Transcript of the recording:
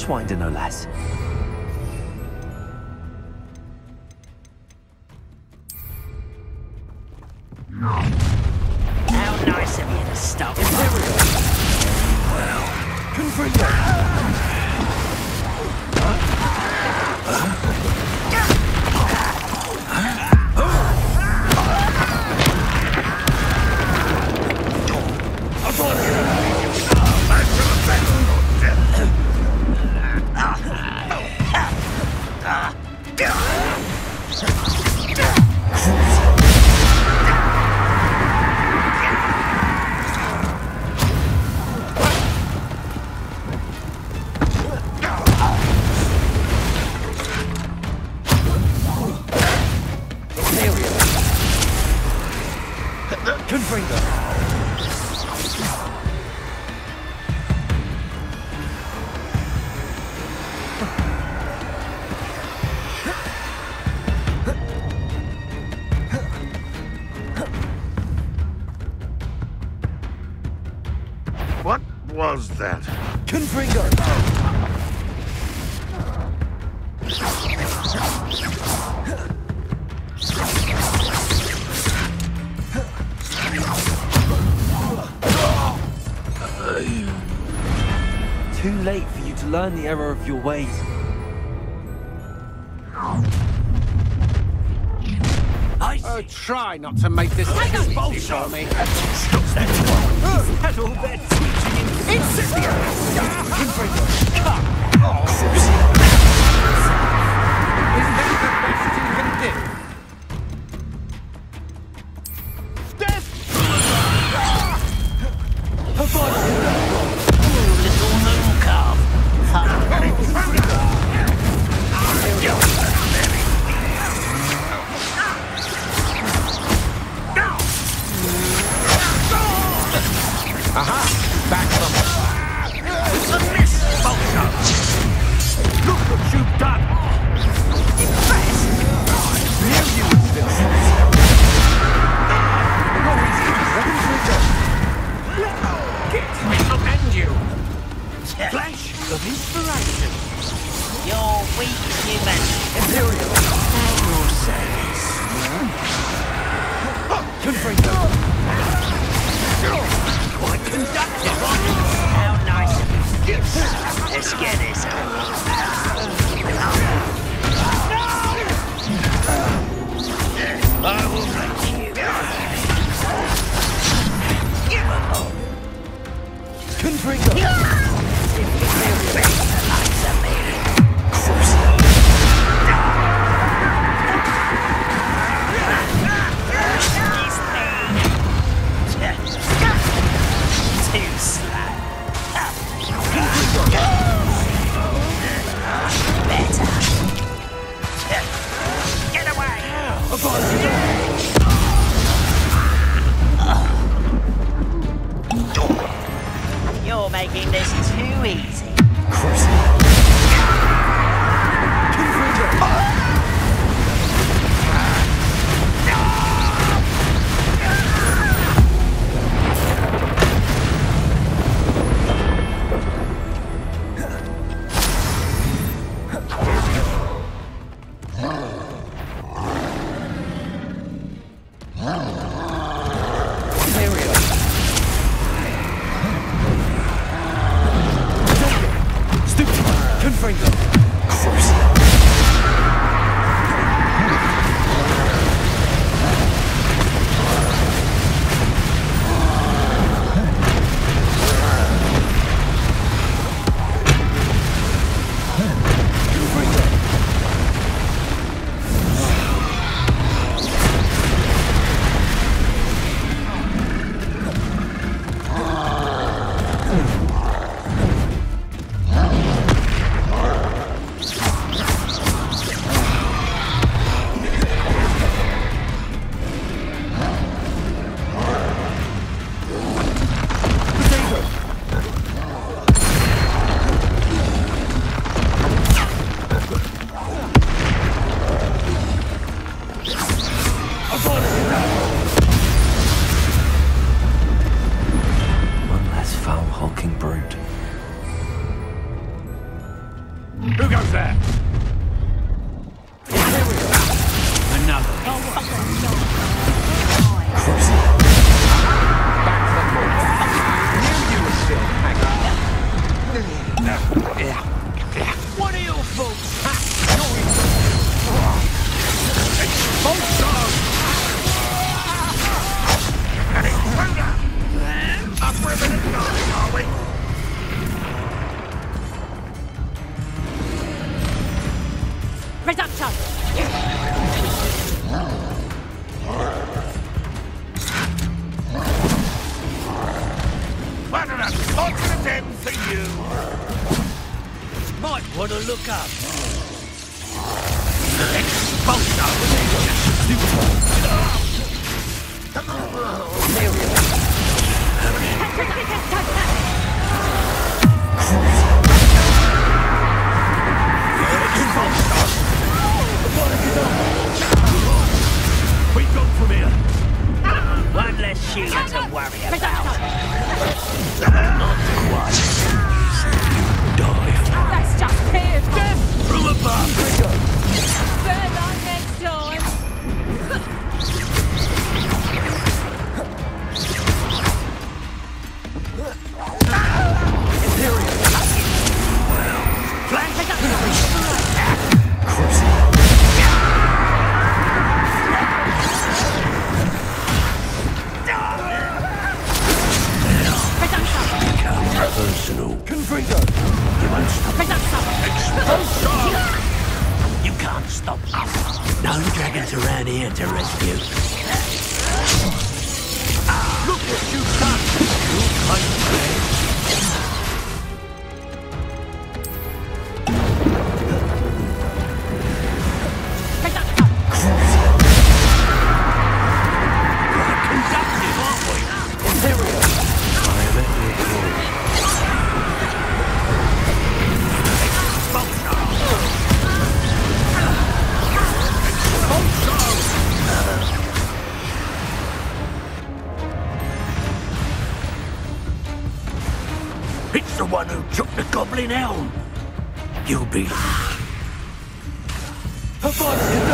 Pathfinder, no less. How nice of you to stop. Well, configure. What was that? Confringo! Too late for you to learn the error of your ways. Try not to make this easy for me. Had all their teaching in Is that the best you can do? Death! Little moon calf. Aha! Back from us. It's a miss, Vulture. Look what you've done! Impressed? Knew you would still And you! Flash of inspiration! You're weak human. Imperial! At your service. Confringo! Quite conductive, How nice of you. Let's get this over. I will make you. Confringo! Too slow. Reduction! What an unfortunate end for you! Might want to look up. We go from here. One less Sheila to worry about. That's just here! Death From above. better luck next time! Personal. Confringo! You won't stop. You can't stop us. No dragons around here to rescue. Look what you've done! Conductive, aren't we? Imperial! I am at your call. It's the one who took the Goblin Helm. You'll be... Avada